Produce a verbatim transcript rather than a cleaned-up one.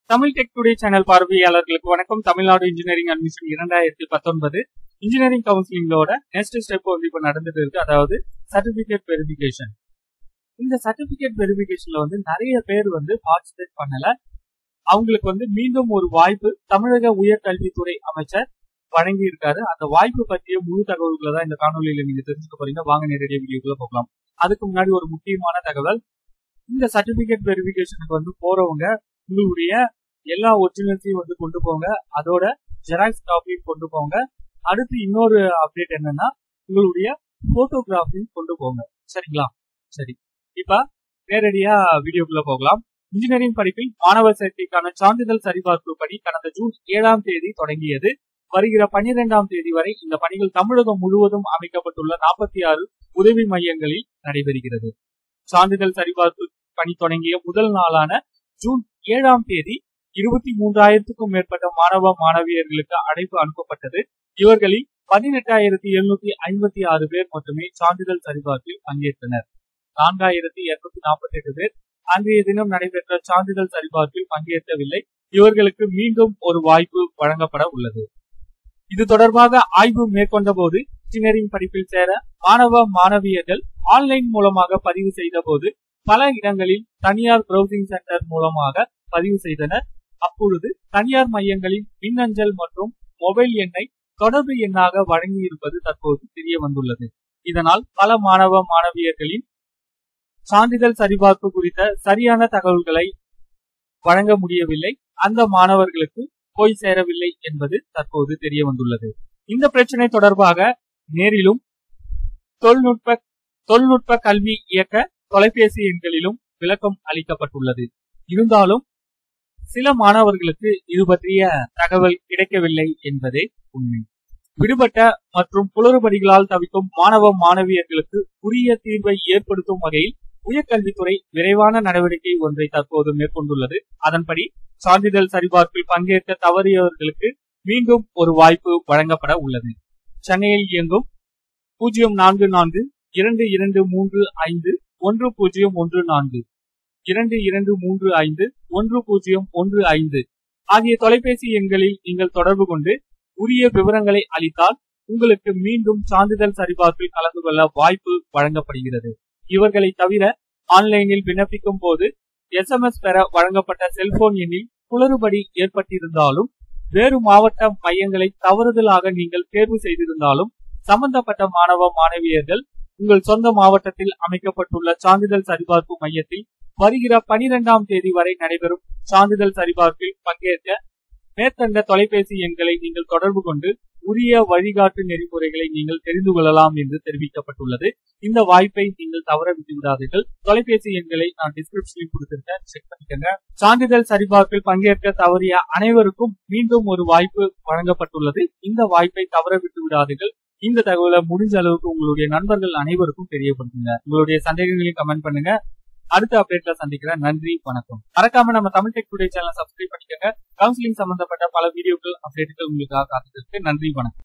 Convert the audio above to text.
Tamil tech today channel பார்வையாளர்களுக்கு வணக்கம். Tamil Nadu engineering admission இரண்டாயிரத்தி பத்தொன்பது இன்ஜினியரிங் கவுன்சிலிங்கோட நெக்ஸ்ட் ஸ்டெப் வந்து இப்ப நடந்துட்டு இருக்கு. அதாவது சர்டிபிகேட் வெரிஃபிகேஷன். இந்த சர்டிபிகேட் வெரிஃபிகேஷன்ல வந்து நிறைய பேர் வந்து பார்ட்டிசிபேட் பண்ணல. அவங்களுக்கு வந்து மீண்டும் ஒரு வாய்ப்பு தமிழக உயர்கல்வித்துறை அமைச்சர் வழங்கி இருக்காரு. அந்த வாய்ப்பு பற்றிய முழு தகவல்களை தான் இந்த காணொலியில நீங்க தெரிஞ்சுக்க போறீங்க. வாங்க நேரடியாக வீடியோக்குள்ள போகலாம். அதுக்கு முன்னாடி ஒரு முக்கியமான தகவல், இந்த சர்டிபிகேட் வெரிஃபிகேஷனுக்கு வந்து போறவங்க உங்களுடைய எல்லா ஒரிஜினல்ஸையும் வந்து கொண்டு போங்க. அதோட ஜெராக்ஸ் காப்பியும் கொண்டு போங்க. அடுத்து இன்னொரு அப்டேட் என்னன்னா, உங்களுடைய போட்டோகிராஃபியும் கொண்டு போங்க. சரிங்களா? சரி, இப்ப நேரடியா வீடியோக்குள்ள போகலாம். இன்ஜினியரிங் படிப்பில் மாணவர் சேர்க்கைக்கான சான்றிதழ் சரிபார்ப்பு பணி கடந்த ஜூன் ஏழாம் தேதி தொடங்கியது. வருகிற பன்னிரெண்டாம் தேதி வரை இந்த பணிகள் தமிழகம் முழுவதும் அமைக்கப்பட்டுள்ள நாற்பத்தி ஆறு உதவி மையங்களில் நடைபெறுகிறது. சான்றிதழ் சரிபார்ப்பு பணி தொடங்கிய முதல் நாளான ஜூன் ஏழாம் தேதி இருபத்தி மூன்றாயிரத்துக்கும் மேற்பட்ட மாணவ மாணவியர்களுக்கு அழைப்பு அனுப்பப்பட்டது. இவர்களில் பதினெட்டாயிரத்தி எழுநூத்தி ஐம்பத்தி ஆறு பேர் மட்டுமே சான்றிதழ் சரிபார்ப்பில் பங்கேற்றனர். நான்காயிரத்தி இருநூத்தி நாற்பத்தி எட்டு பேர் அன்றைய தினம் நடைபெற்ற சான்றிதழ் சரிபார்ப்பில் பங்கேற்கவில்லை. இவர்களுக்கு மீண்டும் ஒரு வாய்ப்பு வழங்கப்பட உள்ளது. இது தொடர்பாக ஆய்வு மேற்கொண்ட போது இன்ஜினியரிங் படிப்பில் சேர மாணவ மாணவியர்கள் ஆன்லைன் மூலமாக பதிவு செய்த போது பல இடங்களில் தனியார் பிரவுசிங் சென்டர் மூலமாக பதிவு செய்தனர். அப்பொழுது தனியார் மையங்களில் மின்னஞ்சல் மற்றும் மொபைல் எண்ணை தொடர்பு எண்ணாக வழங்கி இருப்பது தற்போது தெரிய வந்துள்ளது. இதனால் பல மாணவ மாணவியர்களின் சான்றிதழ் சரிபார்ப்பு குறித்த சரியான தகவல்களை வழங்க முடியவில்லை. அந்த மாணவர்களுக்கு போய் சேரவில்லை என்பது தற்போது தெரிய வந்துள்ளது. இந்த பிரச்சனை தொடர்பாக நேரிலும் தொழில்நுட்ப தொழில்நுட்ப கல்வி இயக்க தொலைபேசி எண்களிலும் விளக்கம் அளிக்கப்பட்டுள்ளது. இருந்தாலும் சில மாணவர்களுக்கு இது பற்றிய தகவல் கிடைக்கவில்லை என்பதே உண்மை. விடுபட்ட மற்றும் குளறுபடிகளால் தவிக்கும் மாணவ மாணவியர்களுக்கு உரிய தீர்வை ஏற்படுத்தும் வகையில் உயர்கல்வித்துறை விரைவான நடவடிக்கை ஒன்றை தற்போது மேற்கொண்டுள்ளது. அதன்படி சான்றிதழ் சரிபார்ப்பில் பங்கேற்க தவறியவர்களுக்கு மீண்டும் ஒரு வாய்ப்பு வழங்கப்பட உள்ளது. சென்னையில் இயங்கும் பூஜ்ஜியம் நான்கு நான்கு இரண்டு இரண்டு மூன்று ஐந்து ஒன்று பூஜ்ஜியம் ஒன்று நான்கு இரண்டு இரண்டு மூன்று ஐந்து ஒன்று பூஜ்ஜியம் ஒன்று ஐந்து ஆகிய தொலைபேசி எண்களில் நீங்கள் தொடர்பு கொண்டு உரிய விவரங்களை அளித்தால் உங்களுக்கு மீண்டும் சான்றிதழ் சரிபார்ப்பில் கலந்து கொள்ள வாய்ப்பு வழங்கப்படுகிறது. இவர்களை தவிர ஆன்லைனில் விண்ணப்பிக்கும் போது எஸ் எம் எஸ் பெற வழங்கப்பட்ட செல்போன் எண்ணில் குளறுபடி ஏற்பட்டிருந்தாலும், வேறு மாவட்ட மையங்களை தவறுதலாக நீங்கள் தேர்வு செய்திருந்தாலும் சம்பந்தப்பட்ட மாணவ மாணவியர்கள் உங்கள் சொந்த மாவட்டத்தில் அமைக்கப்பட்டுள்ள சான்றிதழ் சரிபார்ப்பு மையத்தில் வருகிற பனிரெண்டாம் தேதி வரை நடைபெறும் சான்றிதழ் சரிபார்ப்பில் பங்கேற்க மேற்கண்ட தொலைபேசி எண்களை நீங்கள் தொடர்பு கொண்டு உரிய வழிகாட்டு நெறிமுறைகளை நீங்கள் தெரிந்து கொள்ளலாம் என்று தெரிவிக்கப்பட்டுள்ளது. இந்த வாய்ப்பை நீங்கள் தவற விட்டு விடாதீர்கள். தொலைபேசி எண்களை நான் டிஸ்கிரிப்ஷனில் கொடுத்திருக்கேன், செக் பண்ணிக்கங்க. சான்றிதழ் சரிபார்ப்பில் பங்கேற்க தவறிய அனைவருக்கும் மீண்டும் ஒரு வாய்ப்பு வழங்கப்பட்டுள்ளது. இந்த வாய்ப்பை தவற விட்டு விடாதீர்கள். இந்த தகவலை முடிஞ்ச அளவுக்கு உங்களுடைய நண்பர்கள் அனைவருக்கும் தெரியப்படுத்துங்க. உங்களுடைய சந்தேகங்களையும் கமெண்ட் பண்ணுங்க. அடுத்த அப்டேட்ல சந்திக்கிறேன். நன்றி, வணக்கம். மறக்காம நம்ம Tamil tech today channel subscribe பண்ணிக்கங்க. கவுன்சிலிங் சம்பந்தப்பட்ட பல வீடியோக்கள் அப்டேட்டுகள் உங்களுக்காக காத்துட்டு இருக்கு. நன்றி, வணக்கம்.